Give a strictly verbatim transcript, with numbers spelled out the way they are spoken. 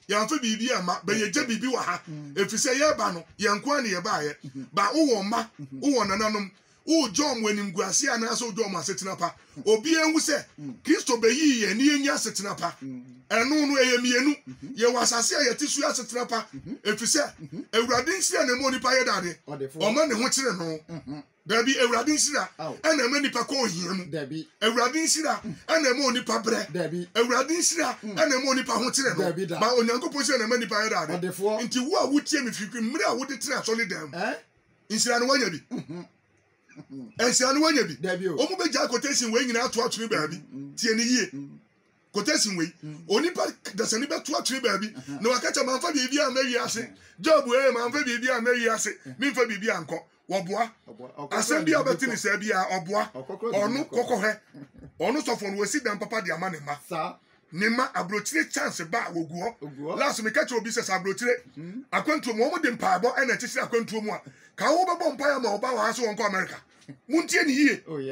yɛmfa biribi ama bɛyɛgye biribi wɔ ha efisɛ yɛba no yɛnko ne yɛbaayɛ ba wowɔ mma wowɔ nananom wo jom wenim guase anaso jom asetena pa obi enwu se Kristo beyi ye ni enya asetena pa enu no eyemienu ye wasase ayetisu asetena pa efise ewurade nsira na mo nipa ye dade o ma ne ho kire no dabi ewurade nsira ena ma nipa ko hiam dabi ewurade nsira ena ma nipa bre dabi ewurade nsira ena ma nipa ho kire no ba onyankopon se na ma nipa ye dade nti wo a wotie me fikwi mre a wode tena so ne dem eh nsira no wanya bi ensianu wanya bi omu be ja quotation we nyina to atwe baabi tie ne yie quotation we onipa dasani be to atwe baabi na wakacha manfa bibi a mawi ase job we manfa bibi a mawi ase minfa bibi anko woboa asem bia beti ni se bia oboa onu kokohe onu sofo no wasi dan papa de ama ne ma sa ne ma abrochire chance ba woguo last me catch obi se abrochire akwantu mo mo de mpaabo e na tisi akwantu mu a ka wo bebo mpaya ma oba wa so won ko America muntie ni yie